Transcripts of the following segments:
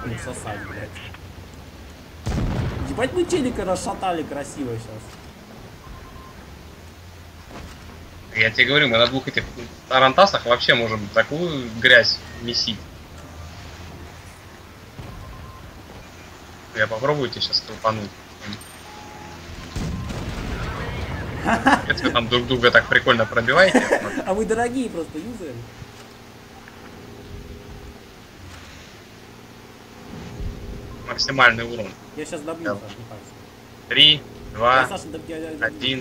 сосать, блядь. Ебать, мы челика расшатали красиво сейчас. Я тебе говорю, мы на двух этих тарантасах вообще можем такую грязь месить. Я попробую тебе сейчас толпануть. Если вы там друг друга так прикольно пробиваете. А вы дорогие просто юзаем. Максимальный урон. Я сейчас добью, Да. Саш, не парься. 3, 2, Саша, 1.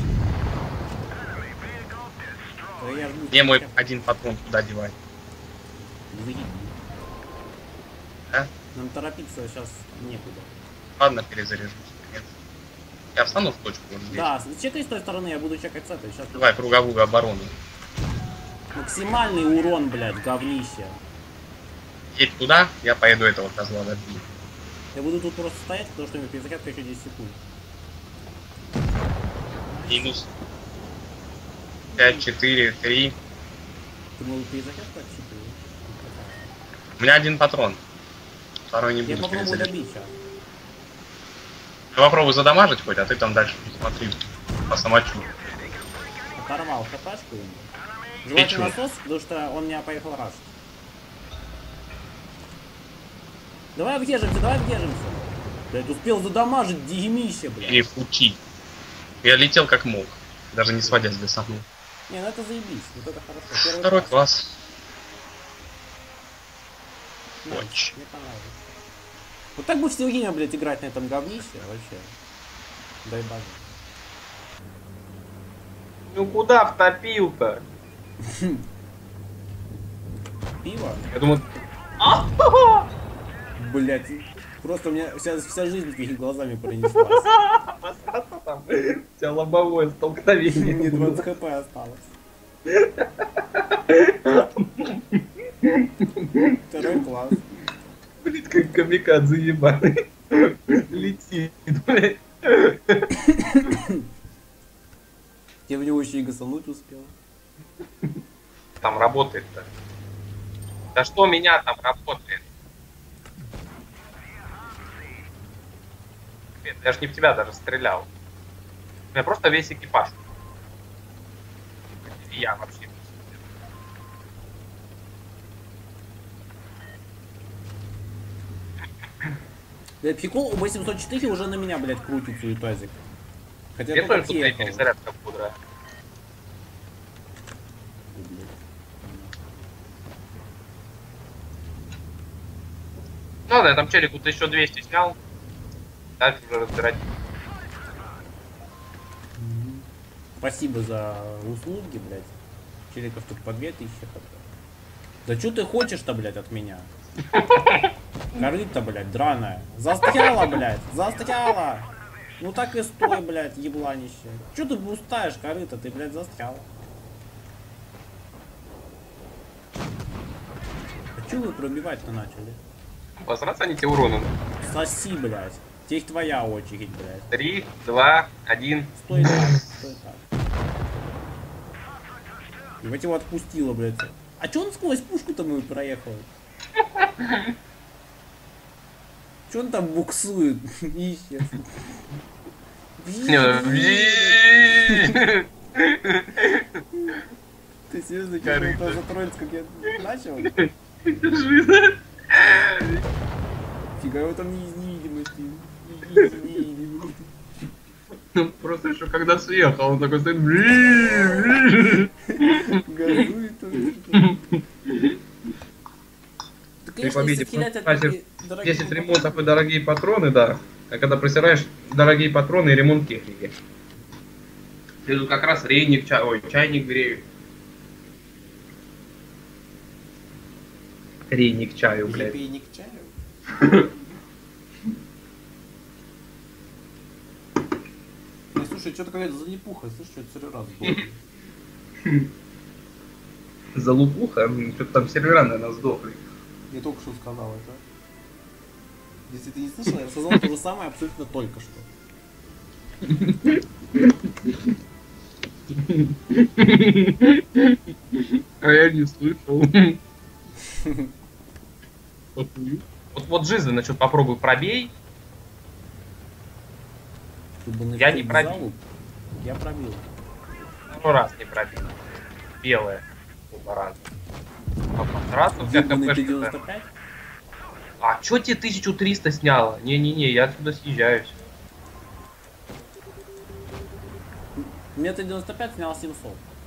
Я жму. Мне мой один патрон туда девать. Да? Нам торопиться сейчас некуда. Ладно, перезаряжусь. Нет. Я встану в точку вот здесь. Да, чекай с той стороны, я буду чекать с этой. Сейчас Давай круговую оборону. максимальный урон, блядь, говнище. Едь туда, я поеду этого козла добью. Я буду тут просто стоять, потому что у меня перезарядка еще 10 секунд. Минус 5, 4, 3. Ты мол, перезарядка отсчитываешь? У меня один патрон. Второй не Я буду попробую перезаряжать. добить сейчас. Ну, попробуй задамажить хоть, а ты там дальше смотри по самочу. Оторвал хпшку ему. Желательно насос, потому что он меня поехал рашить. Давай объежимся, давай объежимся. Блядь, успел задамажить дерьмище, блядь. Перепути. Я летел как мог, даже не сводя с десанту. Не, ну это заебись, вот это хорошо. Первый Второй класс. Найс, Очень. мне понравилось. Вот так будешь все время, блядь, играть на этом говнище, вообще. Дай боже. Ну куда втопил-то? Пиво? Я думаю... Блядь, просто у меня вся жизнь перед глазами пронеслась. Посраться там. У тебя лобовое столкновение. Мне 20 хп осталось. Второй класс. Блин, как камикадзе ебаный. Летит, блядь. Я в него еще и гасануть успел. Там работает-то. Да что меня там работает? Блин, я ж не в тебя даже стрелял. У меня просто весь экипаж. И я вообще. Блядь, прикол, у 804 уже на меня, блядь, крутится ютазик. Хотя Я только тоже тут съехал. перезарядка пудра. Ну ладно, я там челику ты еще 200 снял. Дальше уже разбирать. Спасибо за услуги, блядь. Челиков тут по 2000 хп. Да что ты хочешь-то, блядь, от меня? Корыто, блядь, драная. Застряла, блядь, застряла. Ну так и стой, блядь, ебланище. Че ты бустаешь, корыто, ты, блядь, застряла. А че вы пробивать-то начали? Посраться они тебе уроном. Соси, блядь. Теперь твоя очередь, блядь. 3, 2, 1. Стой так, стой так. Ебать его отпустило, блядь. А че он сквозь пушку-то мою проехал? Че он там буксует? Ищет. Ты серьезно что тоже троллить, как я начал? Фига его там невидимости. Невидимости. Ну просто еще когда съехал, он такой стоит. Газует он. Да, При конечно, победе если стрелять от против таких дорогих 10 ремонтов и дорогие патроны, да. А когда просираешь дорогие патроны и ремонт техники. Ты тут как раз рейник, чайник греют. Рейник чаю, блядь. Пейник чаю. Эй, слушай, что-то какая-то залипуха, слышишь, что-то сервера сдохли. Залупуха, что-то там сервера, наверное, сдохли. Я только что сказал это. Если ты не слышал, я сказал то же самое абсолютно только что. А я не слышал. Вот жизненно что-то попробуй пробей. Чтобы Я не в пробил. залу. Я пробил. Второй раз не пробил. Белая. Оба раза. А посраться у тебя Ебаный КПшка. Т-95? А чё тебе 1300 сняло? Не-не-не, я отсюда съезжаюсь. Мне Т-95 снял 700.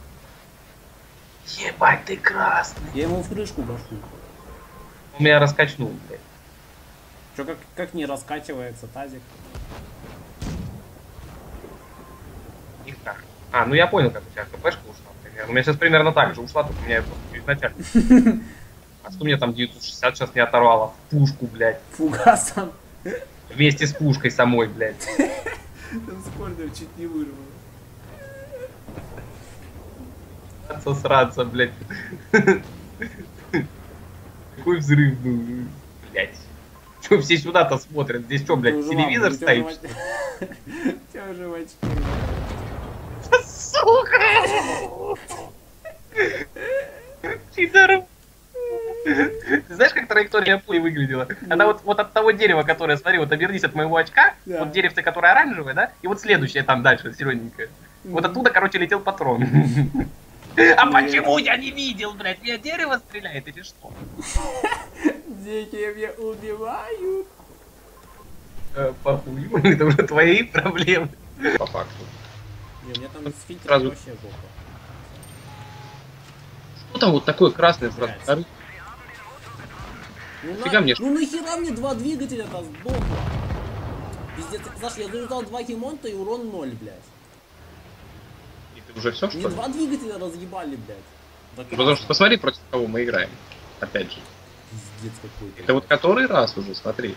Ебать, ты красный. Я ему в крышку башу. Он меня раскачнул, блядь. Чё, как не раскачивается тазик? Никак. А, ну я понял, как у тебя КПшка ушла. У меня сейчас примерно так же ушла, только у меня просто изначально. А что мне там 960 сейчас не оторвало? В пушку, блядь. Фугасом. Вместе с пушкой самой, блядь. Там скордер чуть не вырвало. Сосраться, блядь. Какой взрыв был, блядь. Чё все сюда-то смотрят? Здесь что, блядь, телевизор стоит? У тебя уже в очке. Сука! Пидор. Ты знаешь, как траектория пули выглядела? Она вот от того дерева, которое, смотри, вот обернись от моего очка, Да. вот деревце, которое оранжевое, да, и вот следующее там дальше, зелененькое. Вот оттуда, короче, летел патрон. А почему я не видел, блядь? Меня дерево стреляет или что? Дети меня убивают. Похуй, это уже твои проблемы. По факту. Не, у меня там с фильтром Сразу. вообще жопа. Что там вот такое красное сразу? Блядь. Ну, Фига мне, ну нахера мне два двигателя-то сдохло? Пиздец, Саша, я заряжал два химонта и урон 0, блядь. И ты уже все, Мне что ли? два двигателя разъебали, блядь. Да Ну, потому что посмотри, против кого мы играем. Опять же. Пиздец какой-то. Это вот который раз уже, смотри.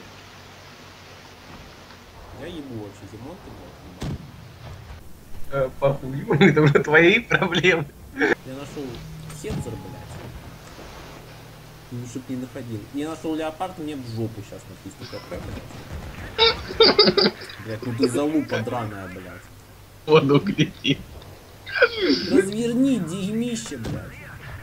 Я ебу вообще химонты, блядь. Похуй, это уже твои проблемы. Я нашел Хенцер, блядь. Ну, чтоб не находил. Я нашел леопард, мне в жопу сейчас написано КП, блядь. Блядь, ну ты залупа драная, блядь. Воду гляди. Разверни, дерьмище, блядь.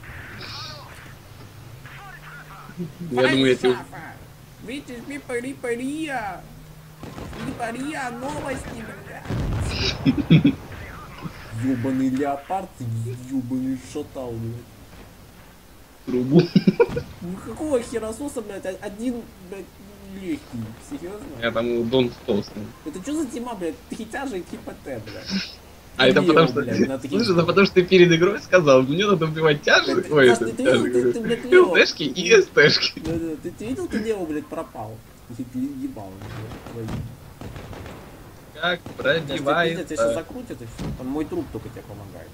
Я думаю, я тебе... Видишь, Пария. Пария, новости, блядь. Ёбаный леопард, ёбаный шатал, блядь. Трубу. Ну какого херососа, блядь, один, блядь, легкий, серьезно? Я там Дон Столсный. Это что за тема, блядь, тритяжа и КПТ, блядь? А это Лео, потому что... блядь, на таких- Слушай, это потому что ты перед игрой сказал, мне надо убивать тяжи, Блядь, ой, Саш, это ты тяжи, видел, ты, говорю, блядь, Лео? ЛТшки и СТшки. Да-да, ты видел, ты Лео, блядь, пропал? Если ты ебал, блядь, твои. Как Даже тебя сейчас пробивается... закрутят и все. Там мой труп только тебе помогает.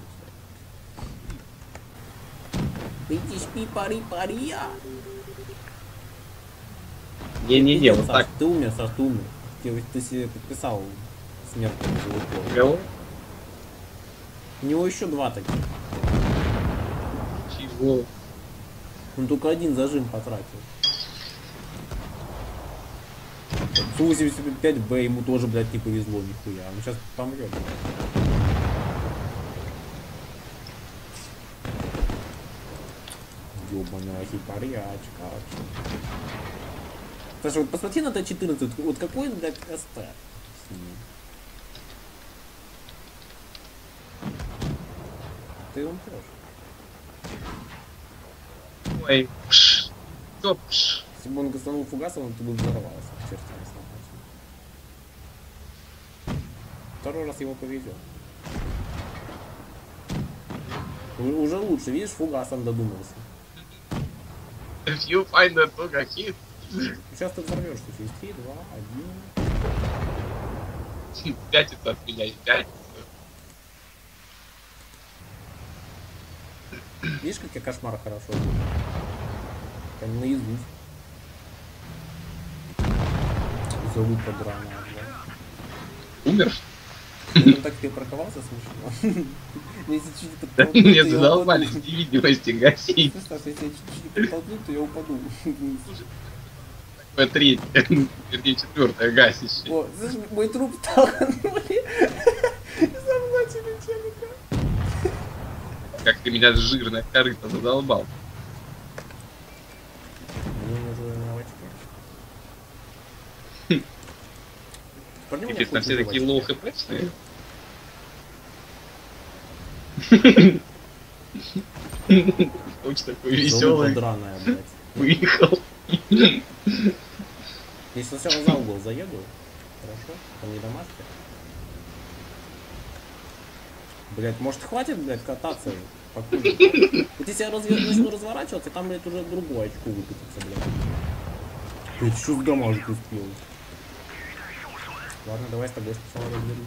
Видишь, Пария. Не-не-не, вот Саш, так. ты умер, Саш, ты умер. Ты себе подписал смертный живот. Кого? У него еще два таких. Чего? Он только один зажим потратил. Су-85Б ему тоже, блядь, не повезло нихуя. Он сейчас помрет. Ёбаная хипарячка. Саша, вот посмотри на Т-14, вот какой, блядь, СТ с ним. Ты умрешь. Ой, пш. Что пш? Если бы он gaстанул фугасом, ты бы взорвался к чертям собачьим. Второй раз его повезет. Уже лучше, видишь, фугасом додумался. If you find a dog a hit, Сейчас ты взорвешься через 3, 2, 1. пятится от меня и пятится. Видишь, как я кошмар хорошо знаю? Прям наизусть. Залупа драная, да. Умер? Ну так ты прокололся смешно. Мне если чуть-чуть подтолкнуть, Мне то я задолбали упаду. невидимости гасить. Слышь, Саша, если я чуть-чуть подтолкнуть, то я упаду. Такое третье, вернее четвертое гасище. О, слышь, мой труп толкнули. Захватили челика. Как ты меня жирная корыто задолбал. Мне уже на очке. Парни меня Пипец, там хоть все такие лоу вызывать. хпшные. Очень такой Залупа веселый. драная, блядь. Выехал. Если сначала за угол заеду, хорошо, там не домашки. Блять, может хватит, блядь, кататься покурить? Вот если я начну разворачиваться, там, блядь, уже другое очко выкатится, блядь. Блядь, что в домашку успел? Ладно, давай с тобой сначала разберусь.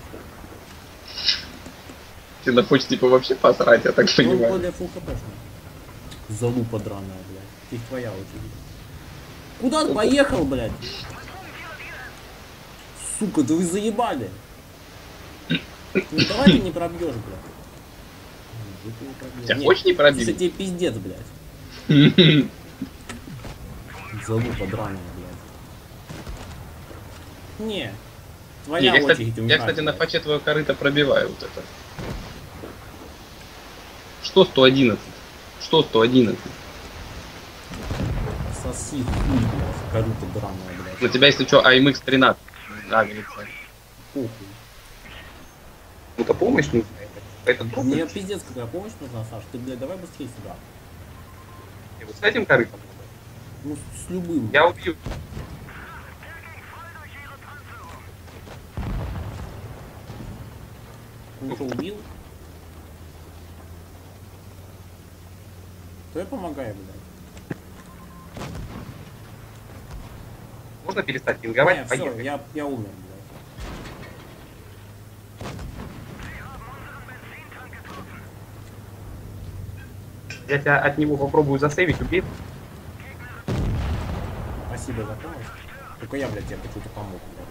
Тебе на почте типа вообще посрать, я так Ну, понимаю. более фул хпшный. Залупа драная, блядь. Теперь твоя очередь. Куда ты поехал, блядь? Сука, да вы заебали. Ну давай ты не пробьешь, блядь. Ну, ты не пробьешь. Тебя Нет, хочешь не пробить? слушай, тебе пиздец, блядь. Залупа драная, блядь. Не. Твоя Не, очередь я, умирать, кстати, на блядь. фаче твое корыто пробиваю вот это. Что 111? Что 111? Соси хуй, блядь. Корута драная, блядь. На тебя, если что, AMX 13. Агрится. Похуй. Кому-то помощь нужна. Это трудно. Мне пиздец какая помощь нужна, Саш. Ты, блядь, давай быстрее сюда. И вот с этим корытом. Ну, с любым. Я убью. Ну что, убил? То я помогаю, блядь. Можно перестать пинговать? Не, все, Поехали. я умер, блядь. Я тебя от него попробую засейвить, убей. Спасибо за помощь. Только я, блядь, тебе почему-то помог, блядь.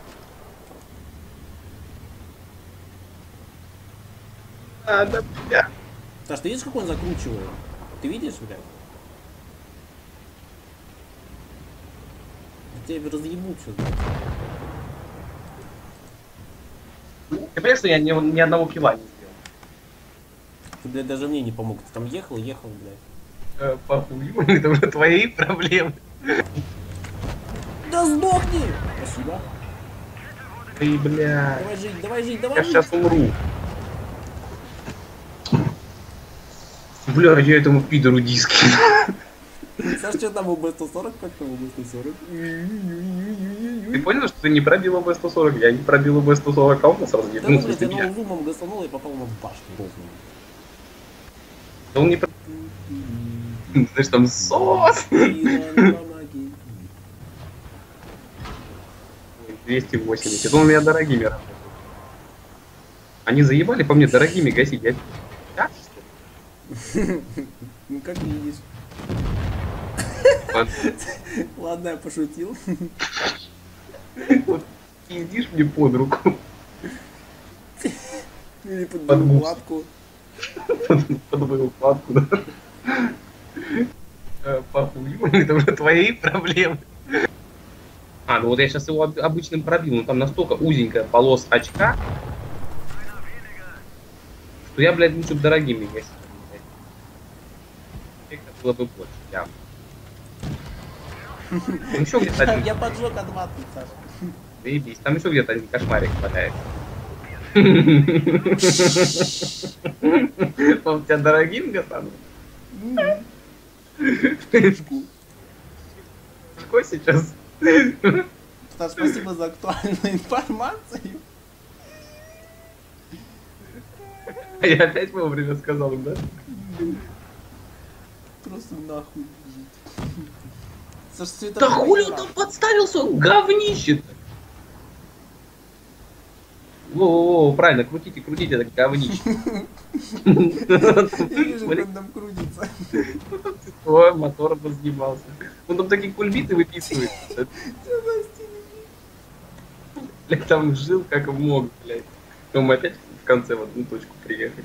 А, да, бля. Саш, ты видишь, как он закручивает? Ты видишь, блядь? Я тебя разъебут сейчас, блядь. Ты понимаешь, что я ни одного килла не сделал? Ты, блядь, даже мне не помог. Ты там ехал, блядь. Похуй, это уже твои проблемы. Да сдохни! Спасибо. Ты, бля. Давай жить, давай жить, давай Я жить. сейчас умру. Бля, я этому пидору диски. Саш, что там УБ-140? Как там УБ-140? Ты понял, что ты не пробил ОБ-140? Я не пробил ОБ-140, а он нас Да ну, разъебнулся блядь, я тебя. ноузумом гасанул и попал ему в башню ровно. Да он не пробил. Знаешь, там сос. Илон, помоги. 280. Он у меня дорогими работает. Они заебали по мне дорогими гасить. Я... Да, что ли? Ну, как видишь. Вот. Ладно, я пошутил. Вот пиздишь мне под руку. Или под Под губ. лапку. Под мою укладку, да. Похуй, это уже твои проблемы. А, ну вот я сейчас его обычным пробил, но там настолько узенькая полос очка, что я, блядь, лучше дорогими гасил. Эффекта было бы больше, явно. Там еще где-то один, Я поджег от ваты, Саша. заебись, там еще где-то один кошмарик валяется. Он тебя дорогим гасанул? Какой сейчас? Саш, спасибо за актуальную информацию. А я опять вовремя сказал, да? Просто нахуй жить. Саш, все это... Да хули он там подставился, говнище-то! Во-во-во, правильно, крутите, крутите, это говнище. Я вижу, как он там крутится. Ой, мотор разъебался. Он там такие кульбиты выписывает. Блядь, там жил как мог, блядь. Но мы опять в конце в одну точку приехали.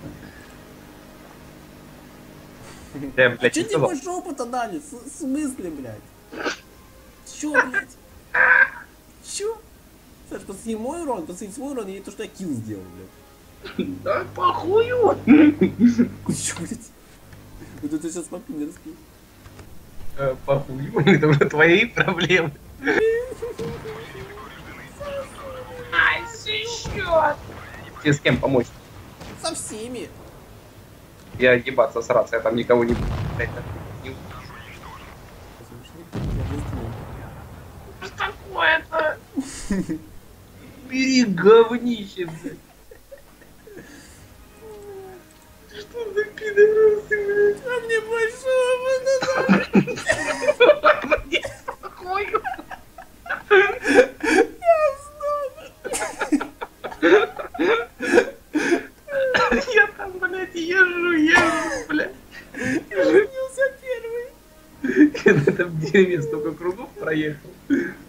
Я, А блядь, че не тебе сказал. больше опыта дали? В смысле, блядь? Чё, блядь? Чё? Саш, посмотри мой урон, посмотри свой урон и то, что я килл сделал, блядь. Да похую! Чё, блядь? Вот это сейчас по-пидорски. Похую, это уже твои проблемы. еще. Тебе с кем помочь? Со всеми. Я ебаться сраться, я там никого не буду. Что такое-то? Бери говнище, блядь. Что за пидорасы, блядь? А мне большого надо. Мне спокойно. Я там, блядь, езжу, блядь. Я женился первый. Я на этом дереве столько кругов проехал.